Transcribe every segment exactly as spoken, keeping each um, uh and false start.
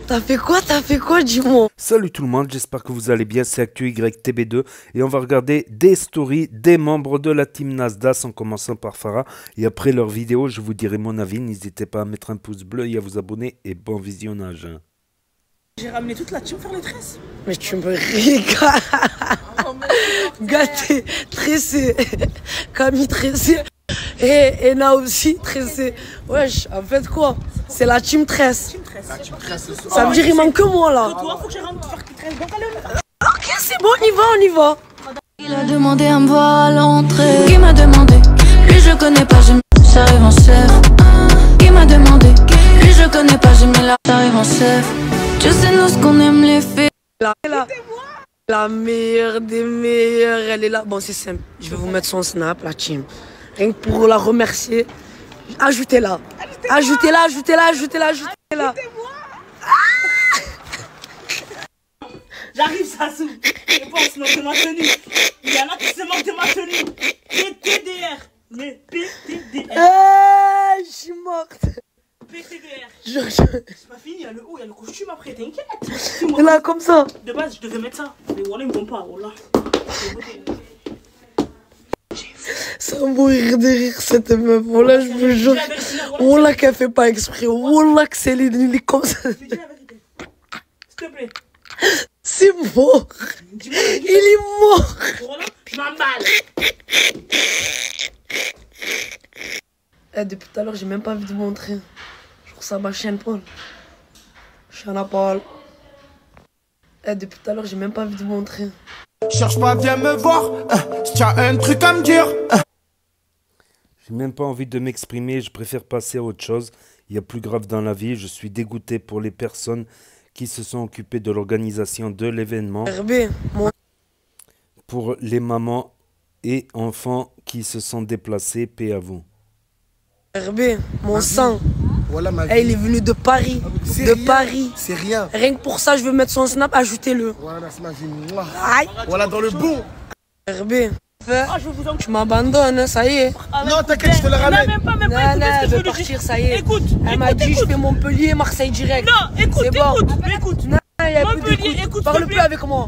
T'as fait quoi? T'as fait quoi? Dis-moi. Salut tout le monde, j'espère que vous allez bien, c'est Actu Y T B deux et on va regarder des stories des membres de la team Nasdaq en commençant par Farah et après leur vidéo je vous dirai mon avis, n'hésitez pas à mettre un pouce bleu et à vous abonner et bon visionnage. J'ai ramené toute la team faire les tresses. Mais tu me régales. Gâté, tressé, Camille tressé et Ena aussi tressé. Wesh, en fait quoi? C'est la team tresse. Team tresse. La team tresse. Ça veut dire il manque que moi là. Toi, faut que je rentre faire les tresses. Donc allez, on y va. Ok, c'est bon, on y va, on y va. Il a demandé à me voir à l'entrée. Qui m'a demandé? Lui je connais pas, j'ai mis j'arrive en chef. Qui m'a demandé? Lui je connais pas, j'ai mis là j'arrive en chef. Tu sais nous ce qu'on aime les faits. La, la, la meilleure des meilleures, elle est là. Bon, c'est simple. Je vais vous mettre son snap, la team. Rien que pour la remercier. Ajoutez-la. Ajoutez-la, ajoutez-la, ajoutez-la, ajoutez-la. J'arrive, ça s'ouvre. Je pense que de ma tenue. Il y en a qui se moquent de ma tenue. P T D R. Mais P T D R. Hey, je suis morte. P T D R. Je, je... C'est pas fini, il y a le haut, il y a le costume après, t'inquiète. Là, comme ça. De base, je devais mettre ça. Mais voilà, ils me vont pas. Voilà. Ça va mourir de rire cette meuf. Voilà, je vous jure. Voilà qu'elle fait pas exprès. Voilà que c'est il est comme ça. Je dis la vérité. S'il te plaît. C'est mort. Il est mort. Voilà, je m'emballe. Eh, depuis tout à l'heure, j'ai même pas envie de vous montrer. Je trouve ça ma chaîne, Paul. Chaîne à Paul. Eh, depuis tout à l'heure, j'ai même pas envie de vous montrer. Cherche pas, viens me voir. Euh, Tiens un truc à me dire. Euh. J'ai même pas envie de m'exprimer, je préfère passer à autre chose. Il y a plus grave dans la vie, je suis dégoûté pour les personnes qui se sont occupées de l'organisation de l'événement. R B, mon... Pour les mamans et enfants qui se sont déplacés, paix à vous. R B, mon sang. Voilà ma vie. Eh, il est venu de Paris. De rien. Paris. C'est rien. Rien que pour ça, je veux mettre son snap, ajoutez-le. Voilà, c'est ma vie. Mouah. Aïe. Voilà dans le bon. R B, Ah, je vous en... tu m'abandonnes, ça y est. Non, t'inquiète, je te le ramène. Non, même pas, même Non, pas. non, Écoute, elle ce que veut je veux partir, dire. ça y est. Écoute, Elle m'a écoute, dit, je écoute. fais Montpellier, Marseille direct. Non, écoute, C'est bon. écoute, écoute. Non, il y a plus Montpellier, d'écoute. écoute, Parle s'il te plus plaît. avec moi.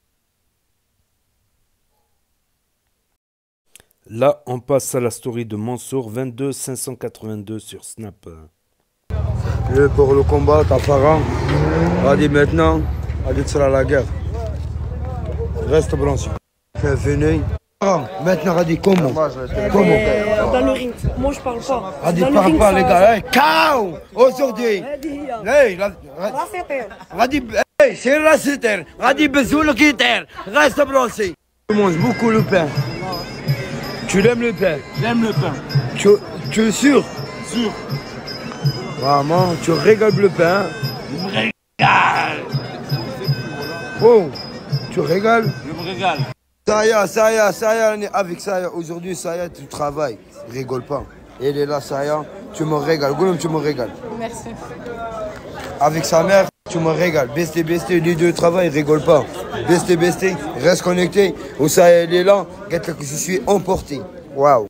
Là, on passe à la story de Mansour, vingt-deux cinq cent quatre-vingt-deux sur Snap. Le pour le combat, t'as Farah. Radi maintenant, Radi tu seras à la guerre. Reste branché. Venez. Maintenant, Radi, comment? Comment? Euh, Dans le ring. Moi, je parle pas. Radi, Dans le parle ring, pas, ça- les gars. Hey, K O aujourd'hui. Hey, la- Radi, hey, c'est Rassiter. Radi, besoin qui terre. Reste branché. Tu manges beaucoup le pain. Tu l'aimes le pain? J'aime le pain. Tu, tu es sûr? Sûr. Vraiment, tu régales le pain. Je me régale. Oh, tu régales? Je me régale. Ça y est, ça y est, ça y est, on est avec ça y est. Aujourd'hui, ça y est, tu travailles. Rigole pas. Elle est là, ça y est, tu me régales. Goulom, tu me régales. Merci. Avec sa mère, tu me régales. Besté, besté, les deux travaillent, rigole pas. Besté, besté, reste connecté. Où ça y est, elle est là. Regarde que je suis emporté. Waouh.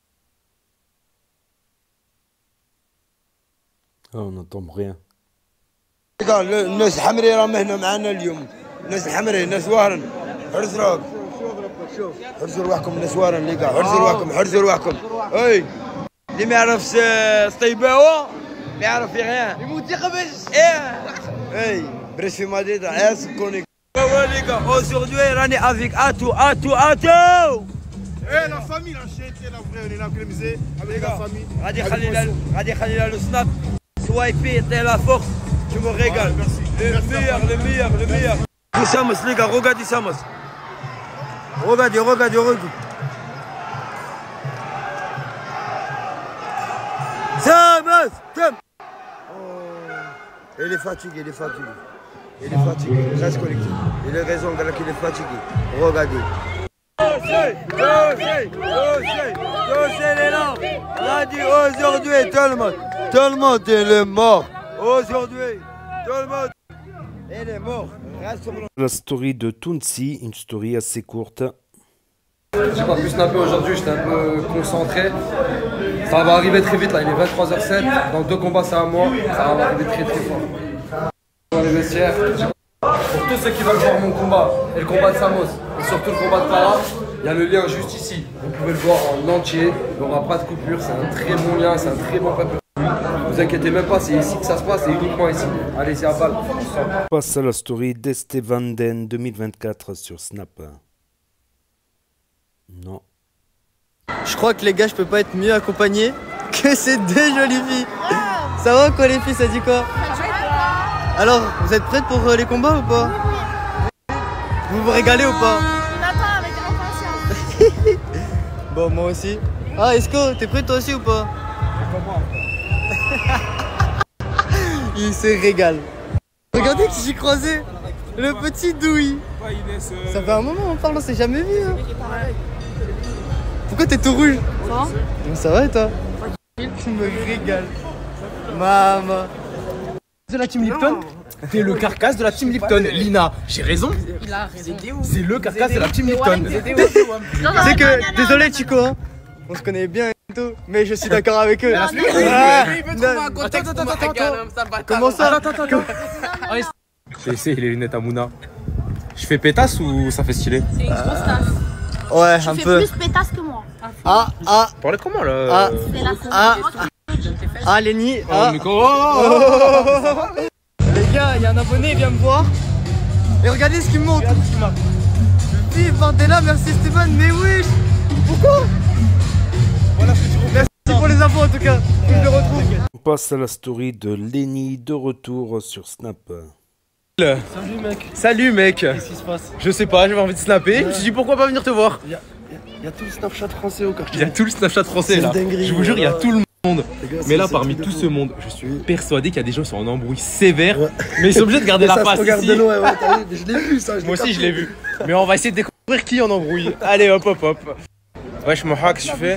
Oh, on n'entend rien. قال الناس حمري راهم هنا معنا اليوم ناس حمري ناس وارن حرز روحك حرزوا رواحكم ناس وارن اللي قاع حرزوا رواحكم حرزوا رواحكم اي اللي ما يعرفش سطيباوه ما يعرف في غيان يموت يقبش ايه اي بريش في مدريد عاس كونيك هو اللي قاع aujourd'hui راني افيك اتو اتو اتو Eh, la famille, la chienne, la vraie, on est là, clémisé, avec la famille. غادي خلي لها غادي خلي لها لو سناب سوايبي t'es la force tu me régales le meilleur le meilleur le meilleur Samos les gars regardez Samos regardez regardez regardez Samos Tom oh il est fatigué il est fatigué il est fatigué reste connecté il a raison gars qu'il est fatigué regardez Dossier, dossier, dossier, dossier les là. On a dit aujourd'hui tout le monde, tout le monde il est mort. Aujourd'hui, tout le monde, il est mort. Reste sur le... La story de Tounsi, une story assez courte. J'ai pas pu snapper aujourd'hui, j'étais un peu concentré. Ça va arriver très vite là, il est vingt-trois heures zéro sept. Dans deux combats c'est à moi, ça va arriver très très fort. Dans les vestiaires. Pour tous ceux qui veulent voir mon combat et le combat de Samos et surtout le combat de Farah, il y a le lien juste ici. Vous pouvez le voir en entier, il n'y aura pas de coupure, c'est un très bon lien, c'est un très bon pay-per-view. Vous inquiétez même pas, c'est ici que ça se passe, c'est uniquement ici. Allez, c'est à balle. On passe à la story d'Estevanden deux mille vingt-quatre sur Snap. Non. Je crois que les gars, je peux pas être mieux accompagné que ces deux jolies filles. Ça va quoi les filles, ça dit quoi? Alors, vous êtes prêtes pour euh, les combats ou pas? Vous vous régalez ou pas? On attend avec impatience. Bon, moi aussi. Ah, Esco, t'es prêt toi aussi ou pas? Il se régale. Regardez qui j'ai croisé. Le petit Douy. Ça fait un moment on parle, on s'est jamais vu. Hein. Pourquoi t'es tout rouge? Ça va? Ça va et toi? Tu me régales. Maman. De la team Lipton, t'es le carcasse de la team Lipton. Lina, j'ai raison. Il a raison. C'est le carcasse de la team Lipton. C'est que, désolé Chico, hein. On se connaît bien et tout, mais je suis d'accord avec eux. Comment ça? J'ai essayé les lunettes à Mouna. Je fais pétasse ou ça fait stylé? C'est une grosse tasse. Ouais, Tu un fais peu. plus pétasse que moi. Ah, ah, Parlez comment là? ah, C'est la ah, ah, Lenny. Oh, Ah. mais comment- Les gars, il y a un abonné, il vient me voir. Et regardez ce qu'il me montre. Vive Mandela, merci Stéphane, mais oui. Pourquoi? Merci pour les infos en tout cas. Je le retrouve. On passe à la story de Lenny de retour sur Snap. Salut mec. Salut mec. Qu'est-ce qui se passe? Je sais pas, j'avais envie de snapper. Je me suis dit pourquoi pas venir te voir. Il y a tout le Snapchat français au quartier. Il y a tout le Snapchat français là. Dinguerie, Je vous jure, il y a tout le monde. Gars, Mais là, c'est parmi un truc tout de ce fou. monde, je suis persuadé qu'il y a des gens qui sont en embrouille sévère. Ouais. Mais ils sont obligés de garder la Ça se face regarde ici. de loin, ouais, t'as vu, mais je l'ai vu ça. Moi aussi, je l'ai vu. Mais on va essayer de découvrir qui est en embrouille. Allez, hop, hop, hop. Wesh, Moha, qu'est-ce que tu fais?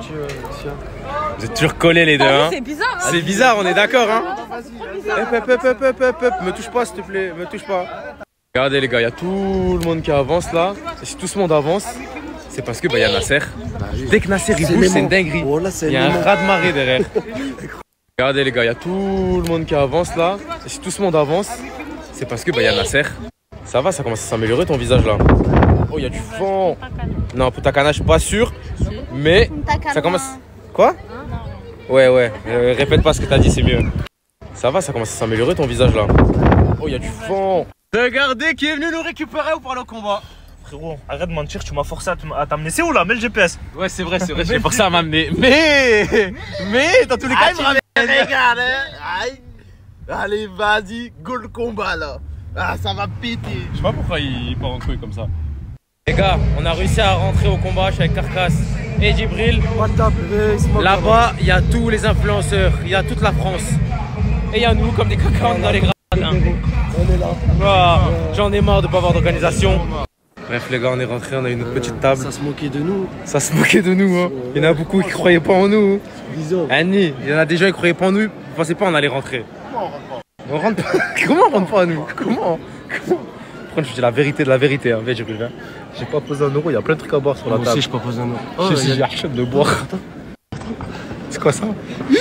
Vous êtes toujours collés les deux, hein? C'est bizarre, hein? C'est bizarre, on est d'accord, hein? C'est bizarre. Hop, hop, hop, hop, hop, hop, hop. Me touche pas, s'il te plaît, me touche pas. Regardez, les gars, il y a tout le monde qui avance là. Et si tout ce monde avance, c'est parce que bah, y a Nasser. Dès que Nasser il bouge, c'est une dinguerie. Il y a un raz-de-marée derrière. Regardez, les gars, il y a tout le monde qui avance là. Et si tout ce monde avance, c'est parce que bah, y a Nasser. Ça va, ça commence à s'améliorer ton visage là. Oh, il y a du vent. Non, pour ta canne, je suis pas sûr. Mais ça commence. Quoi? Ouais, ouais. Euh, répète pas ce que t'as dit, c'est mieux. Ça va, ça commence à s'améliorer ton visage là. Oh, il y a du vent. Regardez qui est venu nous récupérer ou pour le combat. Frérot, arrête de mentir, tu m'as forcé à t- à t'amener. C'est où là? Mets le G P S. Ouais, c'est vrai, c'est vrai, j'ai forcé à m'amener. Mais, mais, dans tous les cas, il me ramène. Regarde, hein. Aïe. Allez, vas-y, go le combat là. Ah, ça va péter. Je sais pas pourquoi il part en couille comme ça. Les gars, on a réussi à rentrer au combat. Je suis avec Carcasse et Djibril. Là-bas, il y a tous les influenceurs, il y a toute la France. Et il y a nous, comme des cacans dans les gradins. On est là. Ah, j'en ai marre de pas avoir d'organisation. Bref, les gars, on est rentrés, on a une autre petite table. Ça se moquait de nous. Ça se moquait de nous, hein. Il y en a beaucoup qui croyaient pas en nous. Bizarre. Annie, il y en a des gens qui croyaient pas en nous, ils pensaient pas on allait rentrer. On rentre pas. Comment on rentre pas à nous? Comment? Comment? Après, je dis la vérité de la vérité, hein. Viens, Djibril, viens. J'ai pas posé un euro, il y a plein de trucs à boire sur la Moi table. aussi, je pas posé un euro. Oh, je sais, j'ai achète de boire. C'est quoi ça?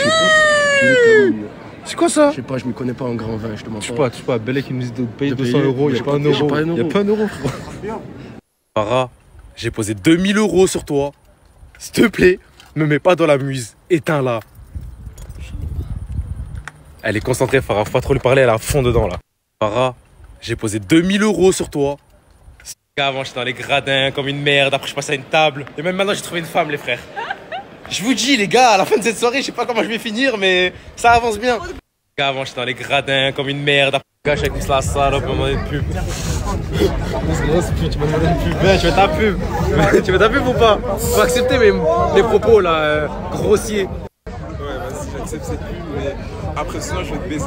C'est quoi ça? Je sais pas, je me connais pas en grand vin, je te mens Je sais pas. pas, je sais pas, Belek qui nous dit de payer De deux cents payer, euros, il j'ai y a pas pas- un j'ai euro. pas un Il y a euro. pas un euro, frérot. Farah, j'ai posé deux mille euros sur toi. S'il te plaît, me mets pas dans la muse. Éteins-la. Elle est concentrée, Farah. Faut pas trop lui parler, elle est à fond dedans là. Farah, j'ai posé deux mille euros sur toi. Avant, j'étais dans les gradins comme une merde. Après, je passais à une table. Et même maintenant, j'ai trouvé une femme, les frères. Je vous dis, les gars, à la fin de cette soirée, je sais pas comment je vais finir, mais ça avance bien. Avant, j'étais dans les gradins comme une merde. Après, gars, j'ai poussé la salope, on m'a demandé une pub. Tu m'as demandé une pub. Ouais, tu veux ta pub? Tu veux ta pub ou pas? Faut accepter mes, mes propos là, euh, grossiers. Ouais, vas-y, j'accepte cette pub, mais après ça, je vais te baiser.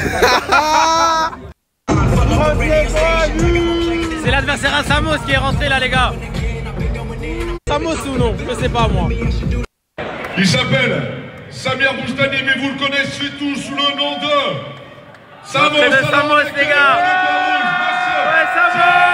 C'est l'adversaire à Samos qui est rentré là, les gars. Samos ou non? Je sais pas moi. Il s'appelle Samir Boustani, mais vous le connaissez tous sous le nom de Samos. L'entrée de Samos, les gars. Ouais, Samos.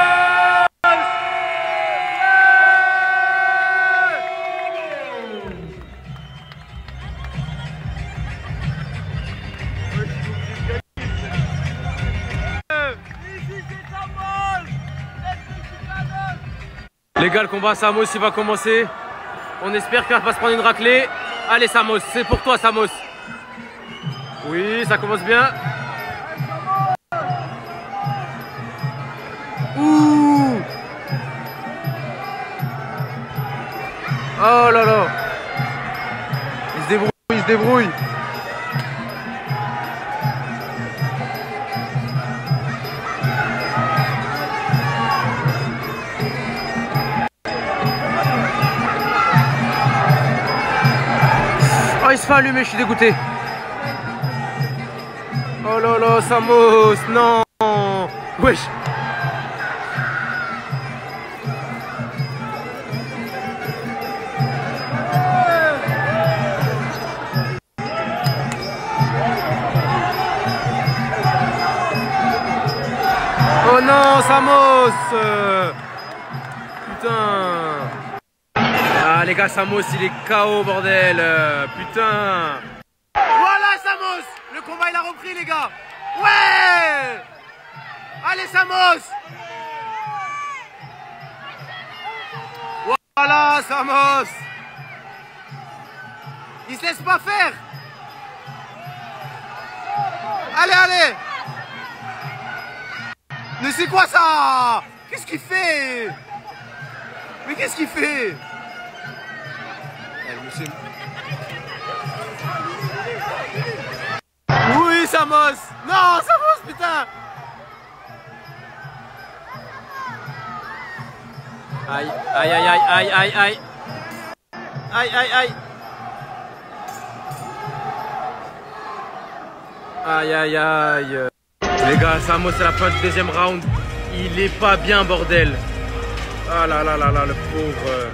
Les gars, le combat Samos il va commencer. On espère qu'il va pas se prendre une raclée. Allez Samos, c'est pour toi Samos. Oui, ça commence bien. Ouh. Oh là là. Il se débrouille, il se débrouille. Oh, il se fait allumer, je suis dégoûté. Oh là là, Samos, non. Wesh. Oh non, Samos. Putain. Ah les gars, Samos il est K O bordel. Putain. Voilà Samos. Le combat il a repris les gars. Ouais. Allez Samos. Voilà Samos. Il se laisse pas faire. Allez, allez. Mais c'est quoi ça? Qu'est-ce qu'il fait? Mais qu'est-ce qu'il fait? Oui, Samos. Non, Samos, putain. Aïe, aïe, aïe, aïe, aïe, aïe, aïe. Aïe, aïe, aïe. Aïe, aïe, aïe. Les gars, Samos, c'est la fin du deuxième round. Il est pas bien, bordel. Ah là là là là, le pauvre.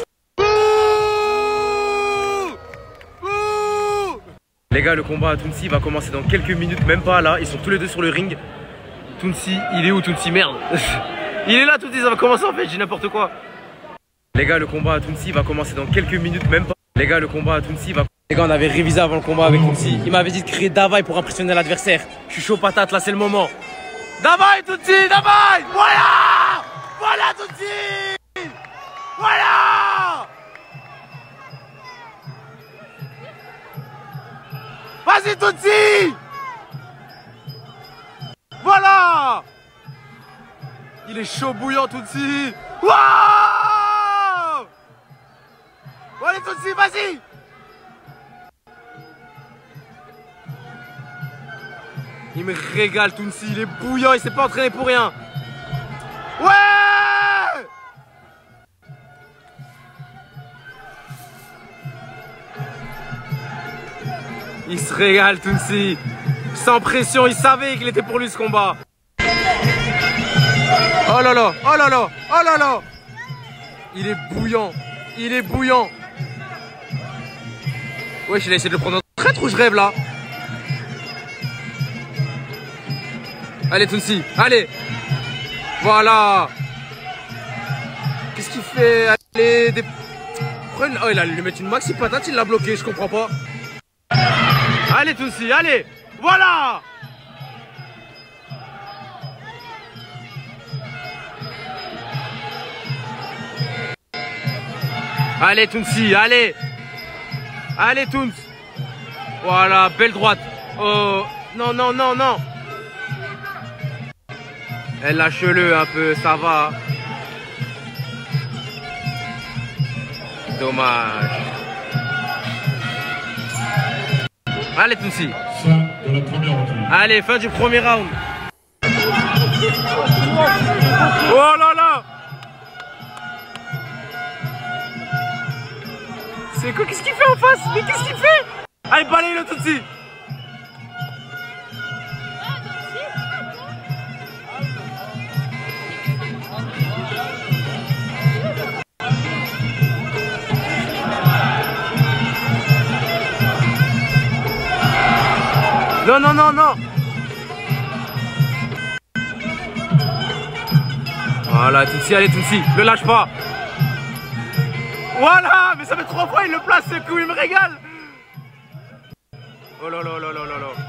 Les gars, le combat à Tounsi va commencer dans quelques minutes, même pas là. Ils sont tous les deux sur le ring. Tounsi, il est où Tounsi? Merde. Il est là, Tounsi, ça va commencer en fait, j'ai n'importe quoi. Les gars, le combat à Tounsi va commencer dans quelques minutes, même pas. Les gars, le combat à Tounsi va... Les gars, on avait révisé avant le combat avec Tounsi. Il m'avait dit de créer Davaï pour impressionner l'adversaire. Je suis chaud patate, là c'est le moment. Davaï, Tounsi, Davaï. Voilà. Voilà, Tounsi. Voilà. Vas-y, Tounsi. Voilà. Il est chaud bouillant, Tounsi. Waouh. Allez, Tounsi, vas-y. Il me régale, Tounsi. Il est bouillant, il s'est pas entraîné pour rien. Ouais. Il se régale, Tounsi. Sans pression, il savait qu'il était pour lui ce combat. Oh là là, oh là là, oh là là. Il est bouillant, il est bouillant. Wesh, il a essayé de le prendre en traître ou je rêve là? Allez, Tounsi, allez. Voilà. Qu'est-ce qu'il fait? Allez, des... Oh, il a lui mettre une maxi patate, il l'a bloqué, je comprends pas. Allez, Tounsi, allez. Voilà. Allez, Tounsi, allez. Allez, Toons. Voilà, belle droite. Oh, non, non, non, non. Elle lâche-le un peu, ça va. Dommage. Allez, Tounsi. Allez, fin du premier round. Oh là là. C'est quoi? Qu'est-ce qu'il fait en face? Mais qu'est-ce qu'il fait? Allez, balaye le Tounsi. Non, non, non, non. Voilà, Tounsi, allez, Tounsi, ne lâche pas. Voilà, mais ça fait trois fois, il le place, ce coup, il me régale. Oh là là là là là là.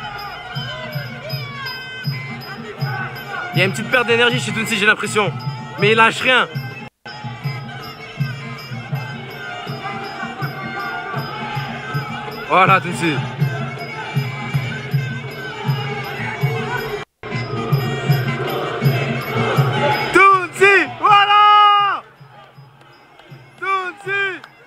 Il y a une petite perte d'énergie chez Tounsi, j'ai l'impression. Mais il lâche rien. Voilà, Tounsi. Tounsi, voilà. Tounsi.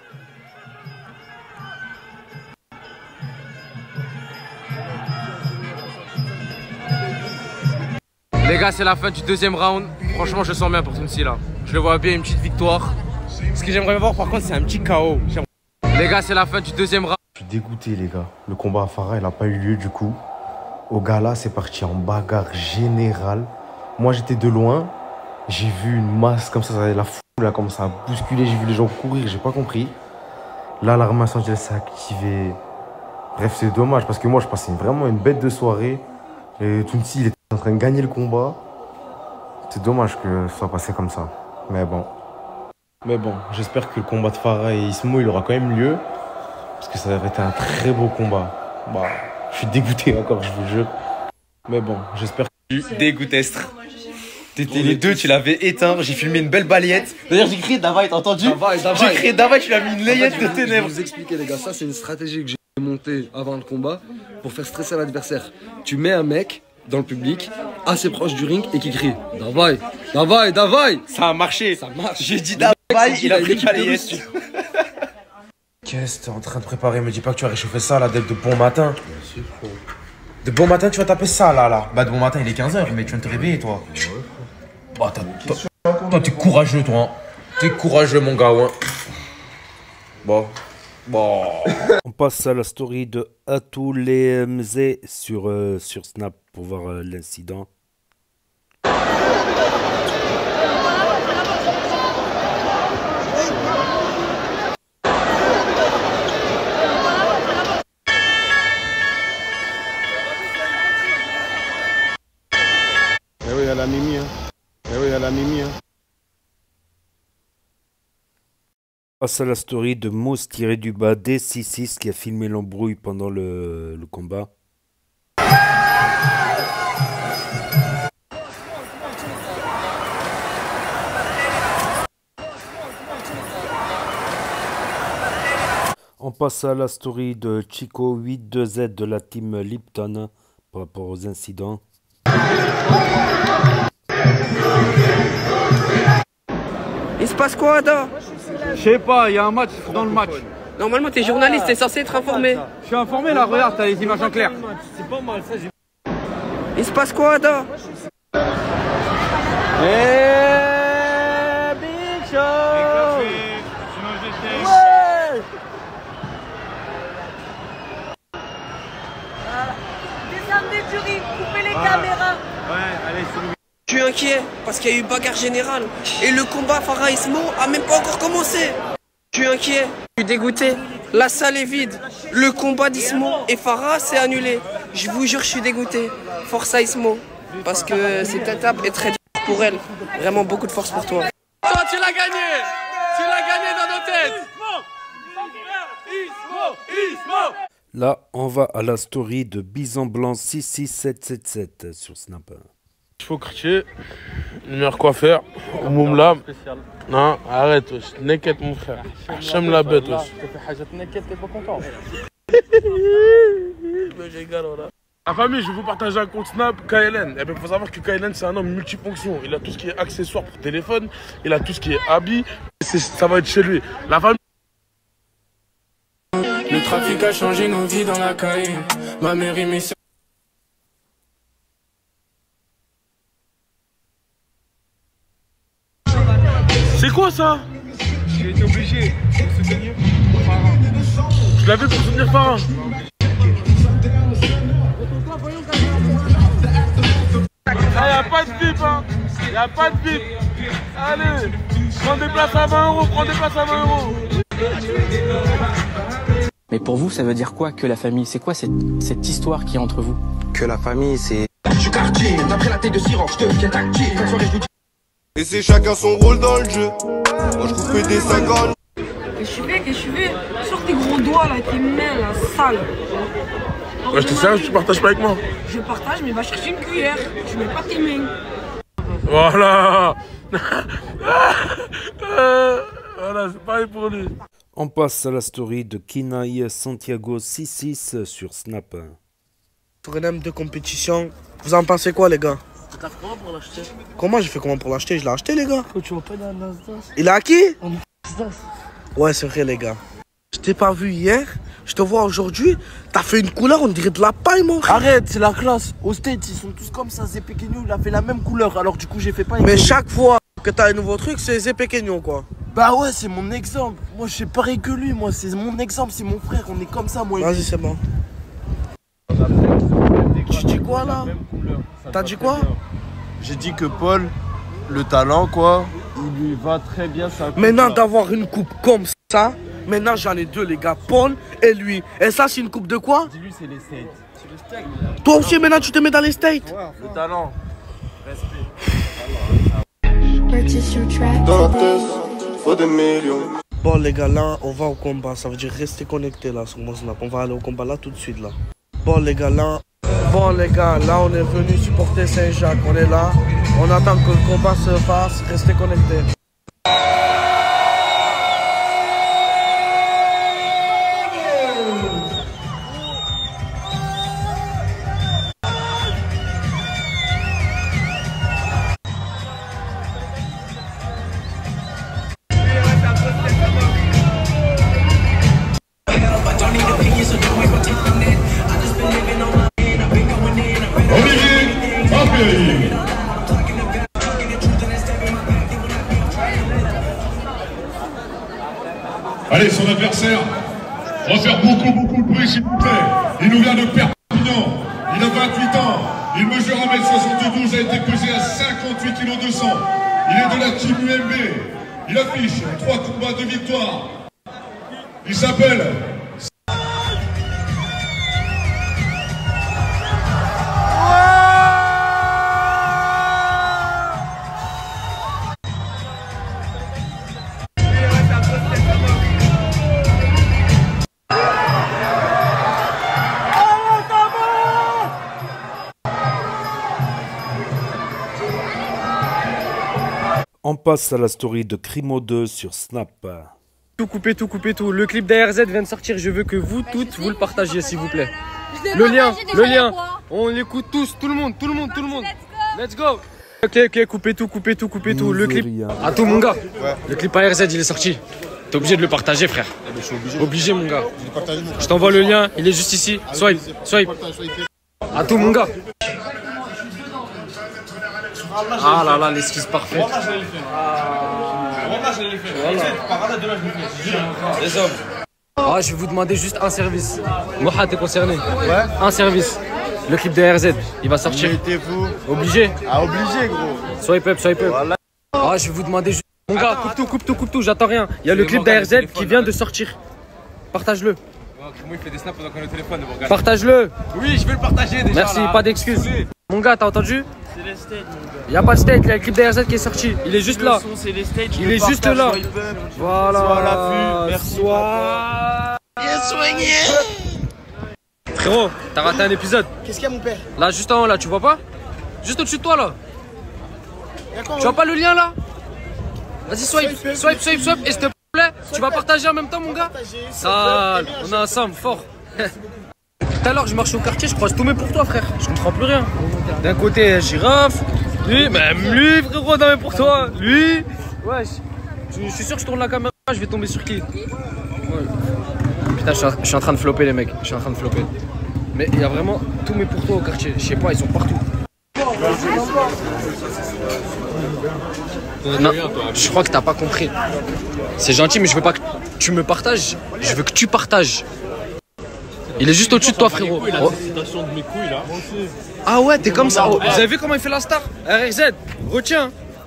Les gars, c'est la fin du deuxième round. Franchement, je sens bien pour Tounsi là. Je le vois bien, une petite victoire. Ce que j'aimerais voir par contre, c'est un petit K O. Les gars, c'est la fin du deuxième round. Je suis dégoûté, les gars. Le combat à Farah, il n'a pas eu lieu du coup. Au gala, c'est parti en bagarre générale. Moi, j'étais de loin. J'ai vu une masse comme ça, la foule a commencé à bousculer. J'ai vu les gens courir, j'ai pas compris. Là, l'arme incendiaire s'est activée. Bref, c'est dommage parce que moi, je passais vraiment une bête de soirée. Et Tounsi, il était en train de gagner le combat. C'est dommage que ça soit passé comme ça. Mais bon. Mais bon, j'espère que le combat de Farah et Ismo, il aura quand même lieu. Parce que ça aurait été un très beau combat. Bah, je suis dégoûté encore, je vous jure. Mais bon, j'espère que... Dégoûtestre. T'étais les deux, tu l'avais éteint. J'ai filmé une belle balayette. D'ailleurs, j'ai crié Davaï, t'as entendu? J'ai crié Davaï, tu l'as mis une layette de ténèbres. Je vais vous expliquer, les gars. Ça, c'est une stratégie que j'ai montée avant le combat pour faire stresser l'adversaire. Tu mets un mec dans le public, assez proche du ring et qui crie Davaï, Davaï, Davaï. Ça a marché. Ça marche. J'ai dit Davaï, il a pris une balayette. Qu'est-ce que t'es en train de préparer? Me dis pas que tu vas réchauffer ça là dès de bon matin. De bon matin, tu vas taper ça là là. Bah de bon matin, il est quinze heures, mais tu viens de te réveiller toi. Bah toi, t'es courageux toi. Hein. T'es courageux mon gars, ouais. Bon. Bon. On passe à la story de Atoulé Mzé sur, euh, sur Snap pour voir euh, l'incident. Eh oui, elle a Mimi, hein. Eh oui, elle a Mimi, hein. Passe à la story de Mousse tiré du bas D six six qui a filmé l'embrouille pendant le, le combat. On passe à la story de Chico huit deux Z de la team Lipton par rapport aux incidents. Il se passe quoi, Ada? Je sais pas, il y a un match dans le match. Normalement, t'es journaliste, t'es censé être informé. Je suis informé là, regarde, t'as les images en clair. C'est pas mal ça, j'ai... Il se passe quoi, Ada? Eh, Big Show! Sinon j'étais... Ouais! Descendez du ring, coupez les caméras. Ouais, allez, c'est le... Je suis inquiet parce qu'il y a eu bagarre générale et le combat Farah Ismo a même pas encore commencé. Je suis inquiet, je suis dégoûté. La salle est vide. Le combat d'Ismo et Farah s'est annulé. Je vous jure, je suis dégoûté. Force à Ismo parce que cette étape est très dure pour elle. Vraiment beaucoup de force pour toi. Toi, tu l'as gagné! Tu l'as gagné dans nos têtes! Ismo! Ismo! Là, on va à la story de Bison Blanc six six sept sept sept sur Snap. Il faut crier, le meilleur coiffeur, au Moumla. Non, arrête, n'inquiète mon frère. J'aime la bête aussi. T'es pas content. La famille, je vais vous partager un compte Snap, K L N. Et bien, il faut savoir que K L N, c'est un homme multifonction. Il a tout ce qui est accessoires pour téléphone, il a tout ce qui est habits. Ça va être chez lui. La famille. Le trafic a changé nos vies dans la caille. Ma mère et mes soeurs. C'est quoi ça? J'ai été obligé pour soutenir Farah. Je l'avais pour soutenir Farah. Ah, y'a pas de bip, hein. Y'a pas de bip. Allez, prends des places à vingt euros, prends des places à vingt euros. Mais pour vous, ça veut dire quoi que la famille? C'est quoi cette, cette histoire qui est entre vous? Que la famille, c'est... Je suis quartier, d'après la tête de Siroc, je deviens tactile. Et c'est chacun son rôle dans le jeu. Moi je coupe des cinquante. Qu'est-ce que je fais? Qu'est-ce que je fais? Sors tes gros doigts là, tes mains là, sales. Ouais, je te sers, tu partages pas avec moi. Je partage, mais va chercher une cuillère. Tu mets pas tes mains. Voilà. Voilà, c'est pareil pour lui. On passe à la story de Kinaï Santiago soixante-six sur Snap. Pour un M de compétition, vous en pensez quoi les gars? T'as fait comment pour l'acheter? Comment j'ai fait comment pour l'acheter? Je l'ai acheté les gars. Tu vois pas dans Nasdaq? Il est à qui? En Nasdaq. Ouais c'est vrai les gars. Je t'ai pas vu hier, je te vois aujourd'hui. T'as fait une couleur, on dirait de la paille mon frère. Arrête, c'est la classe. Au States, ils sont tous comme ça. Zé Pequeno, il a fait la même couleur. Alors du coup, j'ai fait pas. Mais chaque fois que t'as un nouveau truc, c'est Zé Pequeno quoi. Bah ouais, c'est mon exemple. Moi, je suis pareil que lui. Moi, c'est mon exemple, c'est mon frère. On est comme ça, moi. Vas-y, c'est bon. Tu dis quoi là? T'as dit quoi? J'ai dit que Paul, le talent quoi, il lui va très bien sa coupe. Maintenant d'avoir une coupe comme ça, maintenant j'en ai deux les gars, Paul et lui. Et ça c'est une coupe de quoi? Dis-lui c'est les States. C'est les States. Toi aussi maintenant tu te mets dans les States. Ouais, le talent. Respect. Dans la tête, faut des millions. Bon les gars, là on va au combat, ça veut dire rester connecté là sur mon snap. On va aller au combat là tout de suite là. Bon les gars, là, bon les gars, là on est venu supporter Saint-Jacques, on est là. On attend que le combat se fasse, restez connectés. Allez, son adversaire, on va faire beaucoup, beaucoup de bruit, s'il vous plaît. Il nous vient de Perpignan. Il a vingt-huit ans. Il mesure un mètre soixante-douze, a été pesé à cinquante-huit kilos deux cents. Il est de la team U M B. Il affiche trois combats de victoire. Il s'appelle... On passe à la story de Crimo deux sur Snap. Tout couper, tout couper, tout. Le clip d'A R Z vient de sortir. Je veux que vous toutes vous le partagiez, s'il vous plaît. Le lien, le lien. On l'écoute tous, tout le monde, tout le monde, tout le monde. Let's go. Ok, ok, coupez tout, coupez tout, coupez tout. Le clip. À tout, mon gars. Le clip A R Z, il est sorti. T'es obligé de le partager, frère. Je suis obligé. Obligé, mon gars. Je t'envoie le lien. Il est juste ici. Swipe, swipe. À tout, mon gars. Ah là là, l'esquisse parfaite. Les hommes. Ah, je vais vous demander juste un service. Moha, t'es concerné? Ouais. Un service. Le clip de R Z, il va sortir. Mettez-vous. Obligé. Ah, obligé, gros. Swipe up, swipe up. Voilà. Ah, je vais vous demander juste. Mon gars, coupe tout, coupe tout, coupe tout, j'attends rien. Il y a le clip d'A R Z qui vient de sortir. Partage-le. Moi, il fait des snaps pendant qu'on est au téléphone. Partage-le. Oui, je vais le partager déjà. Merci, pas d'excuses. Mon gars, t'as entendu? C'est les States, mon gars. Il n'y a pas de state, il y a le clip d'A R Z qui est sorti. Il est juste là. Son, c'est les States, il est juste là. Voilà. Sois à l'affût. Merci. Sois. Bien soigné. Frérot, t'as raté un épisode. Qu'est-ce qu'il y a, mon père? Là, juste en haut, là, tu vois pas? Juste au-dessus de toi, là. Tu vois pas le lien, là? Vas-y, swipe, swipe, swipe, swipe. Et s'il te plaît, tu vas partager en même temps, mon gars? Sale. On est ensemble, fort. Tout à l'heure, je marche au quartier, je croise tous mes pour toi, frère. Je comprends plus rien. D'un côté, girafe. Lui, même lui, frérot, non mais pour toi. Lui. Ouais, je, je suis sûr que je tourne la caméra, je vais tomber sur qui? Ouais. Putain, je suis, je suis en train de flopper, les mecs. Je suis en train de flopper. Mais il y a vraiment tous mes pour toi au quartier. Je sais pas, ils sont partout. Non, je crois que t'as pas compris. C'est gentil, mais je veux pas que tu me partages. Je veux que tu partages. Il est juste au-dessus de toi, frérot. Oh. Ah ouais, t'es comme ça. Oh, vous avez vu comment il fait la star? R X Z, retiens.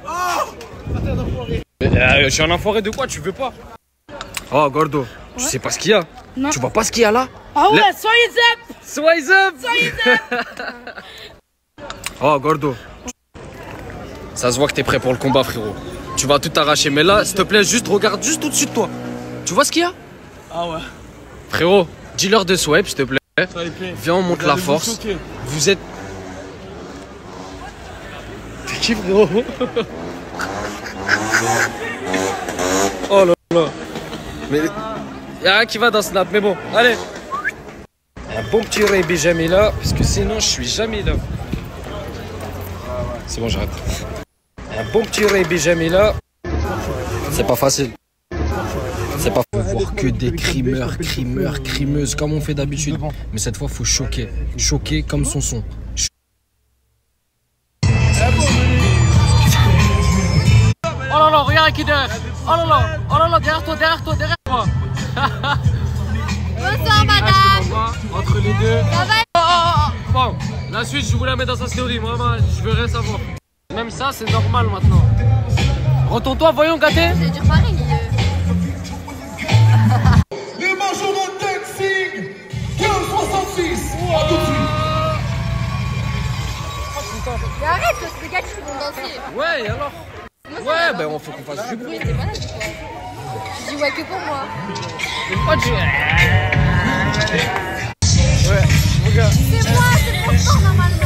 Mais, euh, je suis un enfoiré de quoi? Tu veux pas? Oh, Gordo, ouais. Tu sais pas ce qu'il y a? Non. Tu vois pas ce qu'il y a là? Ah ouais, Le... soyez up! Soyez up! Soyez up! Oh, Gordo. Ça se voit que t'es prêt pour le combat, frérot. Tu vas tout arracher. Mais là, s'il te plaît, juste regarde juste au-dessus de toi. Tu vois ce qu'il y a? Ah ouais. Frérot, dis-leur de swipe, s'il te plaît. Viens, on monte la force. Vous êtes... petit frérot. Oh là là. Mais y'a un qui va dans Snap, mais bon, allez. Un bon petit rébé jamais là, parce que sinon je suis jamais là. C'est bon, j'arrête. Un bon petit rébé jamais là. C'est pas facile. C'est pas faut voir que des crimeurs, crimeurs, crimeuses, comme on fait d'habitude. Mais cette fois, faut choquer. Choquer comme son son. Oh là là, regarde qui est derrière. Oh là là, oh là là, derrière toi, derrière toi, derrière toi. Bonsoir madame. Entre les deux. Ça va? Oh, oh, oh. Bon, la suite, je vous la mets dans sa story. Moi, moi je veux rien savoir. Même ça, c'est normal maintenant. Retourne-toi, voyons, gâté. C'est dur pareil. Les majors de dancing quinze soixante-six. A tout de suite. Mais arrête, c'est des gars qui vont danser. Ouais, et alors? Ouais, ben on faut qu'on fasse du bruit. T'es malade quoi. Je dis ouais que pour moi. Oh, tu... Ouais, mon gars. C'est moi, c'est pour toi normalement.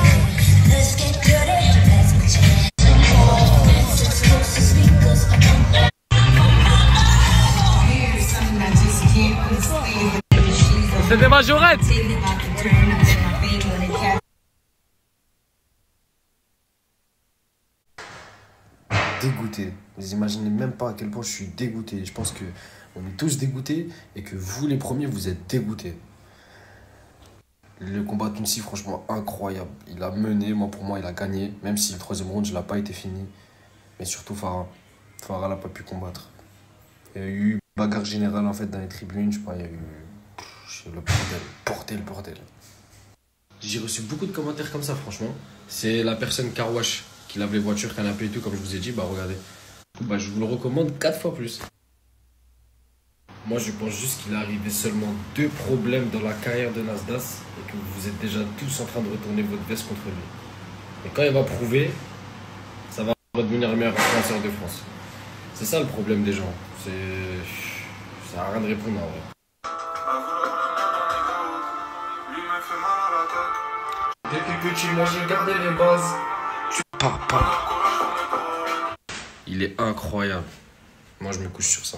C'est des majorettes. Dégoûté. Vous imaginez même pas à quel point je suis dégoûté. Je pense que on est tous dégoûtés et que vous les premiers vous êtes dégoûtés. Le combat de Tounsi, franchement incroyable. Il a mené, moi pour moi il a gagné. Même si le troisième round je l'ai pas été fini. Mais surtout Farah. Farah n'a pas pu combattre. Il y a eu bagarre générale en fait dans les tribunes. Je sais pas, il y a eu le bordel, bordel, bordel. J'ai reçu beaucoup de commentaires comme ça franchement. C'est la personne Carwash qui lave les voitures, canapé et tout, comme je vous ai dit, bah regardez. Bah, je vous le recommande quatre fois plus. Moi, je pense juste qu'il est arrivé seulement deux problèmes dans la carrière de Nasdas et que vous êtes déjà tous en train de retourner votre veste contre lui. Et quand il va prouver, ça va devenir le meilleur influenceur de France. C'est ça le problème des gens. C'est... Ça n'a rien de répondre en vrai. Depuis petit, moi j'ai gardé les bases. Papa. Il est incroyable. Moi je me couche sur ça.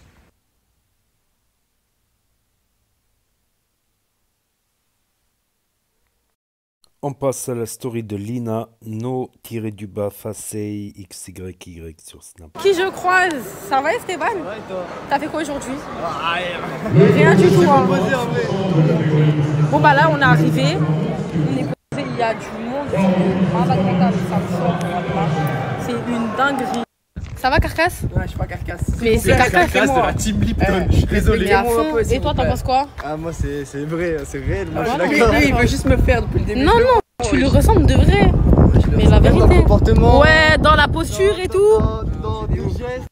On passe à la story de Lina, no-du-bas Facey X Y Y sur Snap. Qui je croise? Ça va Esteban? T'as fait quoi aujourd'hui? Rien du tout. Hein. Bon bah là on est arrivé. On est posé, il y a du monde. C'est une dinguerie. Ça va Carcasse? Ouais, je suis pas Carcasse. Mais c'est Carcasse, c'est moi. C'est la team Lipton, je suis désolé. Mais à fond. Et toi t'en penses quoi? Ah moi c'est vrai, c'est réel, moi ah, je suis d'accord. Lui il veut juste me faire depuis le début. Non non, tu lui ressembles de vrai. Mais la vérité. Dans le comportement. Ouais, dans la posture et tout. Dans des gestes.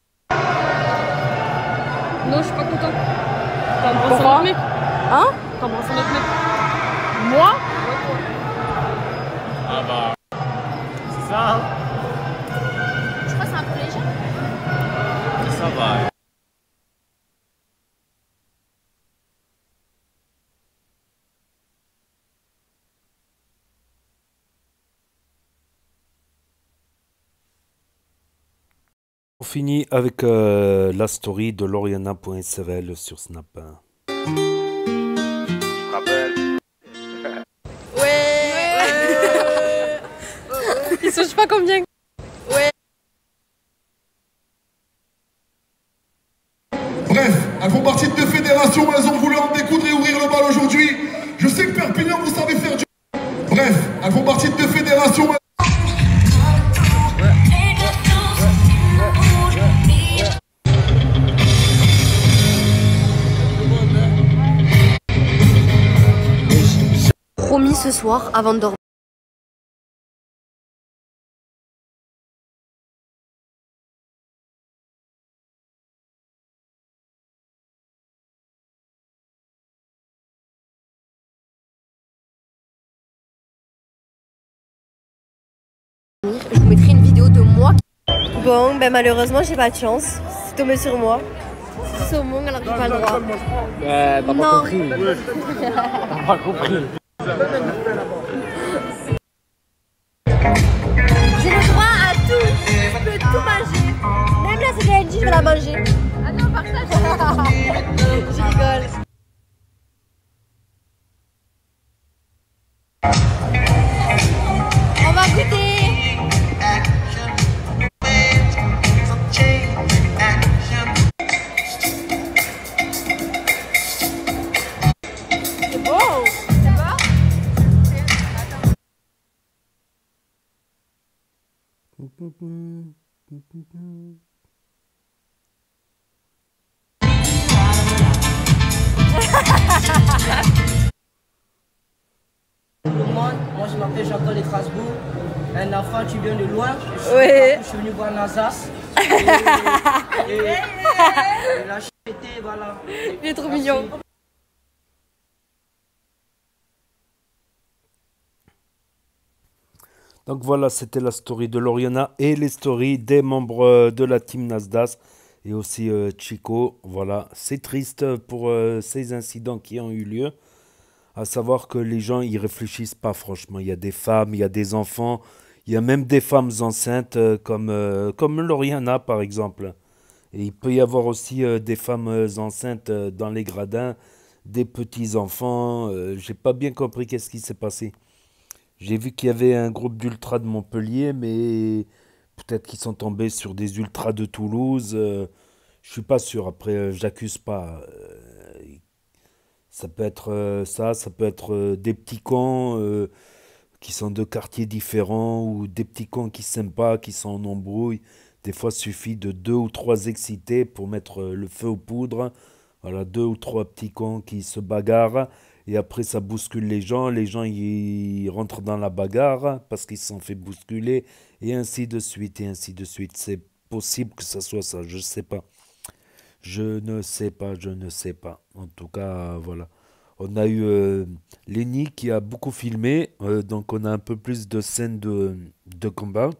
Non, je suis pas content. T'embrasses un autre mec? Hein? T'embrasses un autre mec? Moi? Ah bah... C'est ça hein? Je crois que c'est un peu léger. Ça va. On finit avec euh, la story de Loriana point S R L sur Snap. Ouais, ouais. Ils sont je sais pas combien. Ouais. Bref, elles font partie de deux fédérations, elles ont voulu en découdre et ouvrir le bal aujourd'hui. Je sais que Perpignan, vous savez faire du... Bref, elles font partie de deux fédérations. Promis ce soir avant de dormir. Je vous mettrai une vidéo de moi. Bon, ben malheureusement j'ai pas de chance. C'est tombé sur moi. C'est au monde, alors j'ai pas le droit. Ouais, t'as pas Non. compris. T'as pas compris. J'ai le droit à tout manger. Même la C D N J, je vais la manger. Ah non, partage. Je rigole. On va goûter. C'est beau. Ça va? Tout le monde, moi je m'appelle Jean-Claude de Strasbourg. Un enfant, tu viens de loin. Je suis, Oui. je suis venu voir Nazas. Et, et, et, et la chité, voilà. Il est trop mignon. Donc voilà, c'était la story de Loriana et les stories des membres euh, de la team Nasdas et aussi euh, Chico. Voilà, c'est triste pour euh, ces incidents qui ont eu lieu. À savoir que les gens, ils réfléchissent pas franchement. Il y a des femmes, il y a des enfants, il y a même des femmes enceintes euh, comme, euh, comme Loriana par exemple. Et il peut y avoir aussi euh, des femmes euh, enceintes euh, dans les gradins, des petits-enfants. Euh, j'ai pas bien compris qu'est-ce qui s'est passé. J'ai vu qu'il y avait un groupe d'ultras de Montpellier, mais peut-être qu'ils sont tombés sur des ultras de Toulouse. Euh, je suis pas sûr. Après, euh, j'accuse pas. Euh, ça peut être euh, ça, ça peut être euh, des petits cons euh, qui sont de quartiers différents ou des petits cons qui s'aiment pas, qui sont en embrouille. Des fois, il suffit de deux ou trois excités pour mettre euh, le feu aux poudres. Voilà, deux ou trois petits cons qui se bagarrent. Et après, ça bouscule les gens. Les gens, ils rentrent dans la bagarre parce qu'ils se sont fait bousculer. Et ainsi de suite, et ainsi de suite. C'est possible que ça soit ça. Je ne sais pas. Je ne sais pas, je ne sais pas. En tout cas, voilà. On a eu euh, Lenny qui a beaucoup filmé. Euh, donc, on a un peu plus de scènes de, de combat.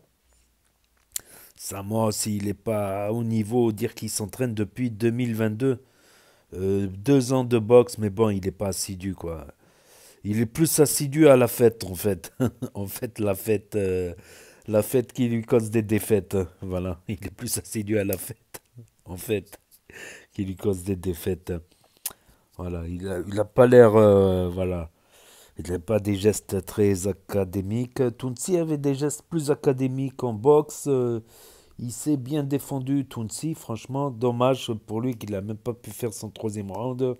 Ça, moi aussi, il n'est pas au niveau. Dire qu'il s'entraîne depuis deux mille vingt-deux. Euh, deux ans de boxe, mais bon, il n'est pas assidu, quoi. Il est plus assidu à la fête, en fait. En fait, la fête, euh, la fête qui lui cause des défaites. Voilà, il est plus assidu à la fête, en fait, qui lui cause des défaites. Voilà, il a, il a pas l'air, euh, voilà, il n'a pas des gestes très académiques. Tounsi avait des gestes plus académiques en boxe. Euh, Il s'est bien défendu, Tounsi. Franchement, dommage pour lui qu'il n'a même pas pu faire son troisième round.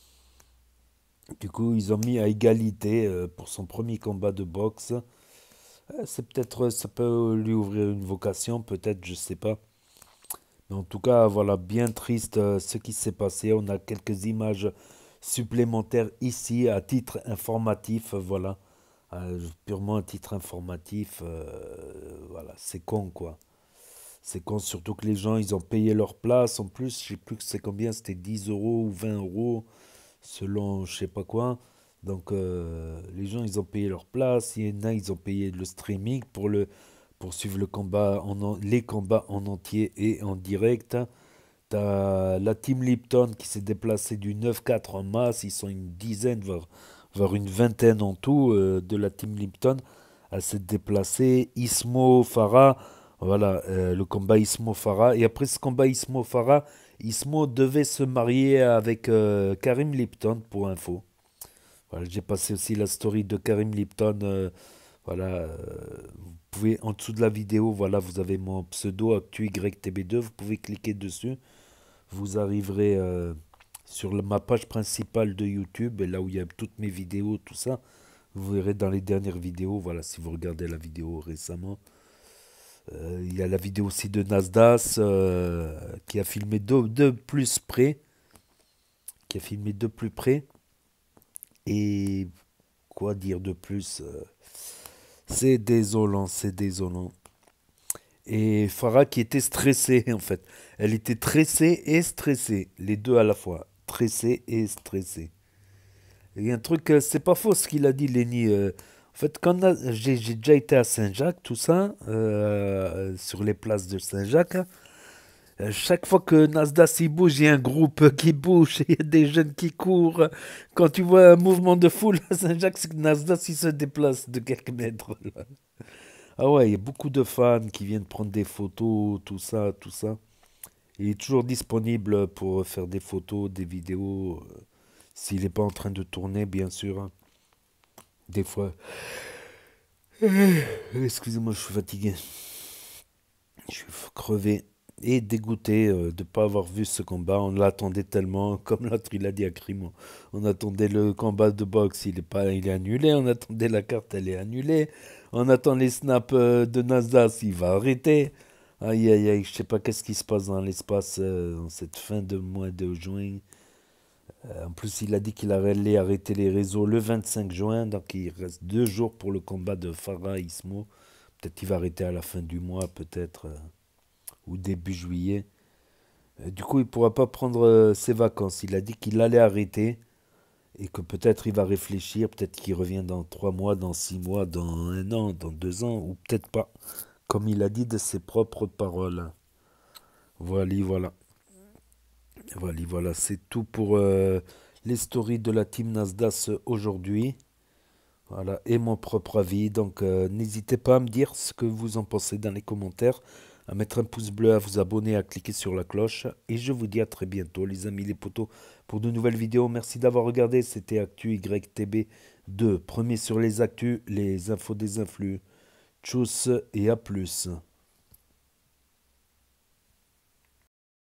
Du coup, ils ont mis à égalité euh, pour son premier combat de boxe. Euh, c'est peut-être, ça peut lui ouvrir une vocation, peut-être, je sais pas. Mais en tout cas, voilà, bien triste euh, ce qui s'est passé. On a quelques images supplémentaires ici à titre informatif, voilà. Euh, purement à titre informatif, euh, voilà, c'est con, quoi. C'est con, surtout que les gens, ils ont payé leur place. En plus, je sais plus que c'est combien, c'était dix euros ou vingt euros, selon je sais pas quoi. Donc, euh, les gens, ils ont payé leur place. Il y en a, ils ont payé le streaming pour, le, pour suivre le combat en, en- les combats en entier et en direct. T'as la team Lipton qui s'est déplacée du neuf quatre en masse. Ils sont une dizaine, voire, voire une vingtaine en tout euh, de la team Lipton. Elle s'est déplacée. Ismo, Farah. Voilà, euh, le combat Ismo-Farah. Et après ce combat Ismo-Farah, Ismo devait se marier avec euh, Karim Lipton, pour info. Voilà, j'ai passé aussi la story de Karim Lipton. euh, voilà, euh, vous pouvez, en dessous de la vidéo, voilà, vous avez mon pseudo ActuYTB deux. Vous pouvez cliquer dessus. Vous arriverez euh, sur le- ma page principale de YouTube, et là où il y a toutes mes vidéos, tout ça. Vous verrez dans les dernières vidéos, voilà, si vous regardez la vidéo récemment. Euh, il y a la vidéo aussi de Nasdas euh, qui a filmé de, de plus près. Qui a filmé de plus près. Et quoi dire de plus euh, c'est désolant, c'est désolant. Et Farah qui était stressée en fait. Elle était stressée et stressée. Les deux à la fois. Stressée et stressée. Il y a un truc, euh, c'est pas faux ce qu'il a dit, Lenny. euh, en fait, quand Na- j'ai j'ai déjà été à Saint-Jacques, tout ça, euh, sur les places de Saint-Jacques, euh, chaque fois que Nasdaq il bouge, il y a un groupe qui bouge, il y a des jeunes qui courent. Quand tu vois un mouvement de foule à Saint-Jacques, c'est que Nasdaq il se déplace de quelques mètres. Là. Ah ouais, il y a beaucoup de fans qui viennent prendre des photos, tout ça, tout ça. Il est toujours disponible pour faire des photos, des vidéos, euh, s'il n'est pas en train de tourner, bien sûr. Hein. Des fois. Excusez-moi, je suis fatigué. Je suis crevé et dégoûté euh, de ne pas avoir vu ce combat. On l'attendait tellement, comme l'autre il a dit à Crimo. On attendait le combat de boxe, il est, pas, il est annulé. On attendait la carte, elle est annulée. On attend les snaps euh, de Nasdaq, il va arrêter. Aïe aïe aïe, je sais pas qu'est-ce qui se passe dans l'espace euh, en cette fin de mois de juin. Euh, en plus, il a dit qu'il allait arrêter les réseaux le vingt-cinq juin, donc il reste deux jours pour le combat de Farah Ismo. Peut-être qu'il va arrêter à la fin du mois, peut-être, euh, ou début juillet. Euh, du coup, il ne pourra pas prendre euh, ses vacances. Il a dit qu'il allait arrêter et que peut-être il va réfléchir, peut-être qu'il revient dans trois mois, dans six mois, dans un an, dans deux ans, ou peut-être pas. Comme il a dit de ses propres paroles. Voilà, voilà. Voilà, voilà. C'est tout pour euh, les stories de la team Nasdaq aujourd'hui. Voilà, et mon propre avis. Donc, euh, n'hésitez pas à me dire ce que vous en pensez dans les commentaires, à mettre un pouce bleu, à vous abonner, à cliquer sur la cloche. Et je vous dis à très bientôt, les amis, les potos, pour de nouvelles vidéos. Merci d'avoir regardé. C'était Actu Y T B deux. Premier sur les actus, les infos des influx. Tchuss et à plus.